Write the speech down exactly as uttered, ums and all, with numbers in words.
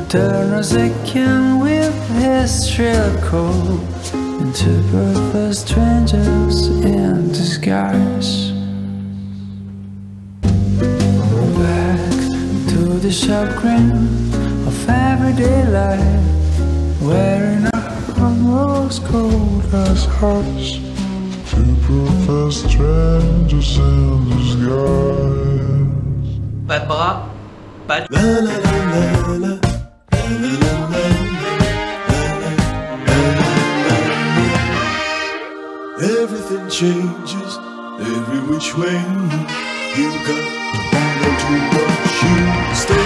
turn as they can with his shrill call into perfect strangers in disguise. Back to the sharp grin of everyday life, wearing a harmless cold as ice. Two perfect strangers in disguise. Bad bra, bad. La la la la la. Everything changes every which way. You got to hold on to what you stay.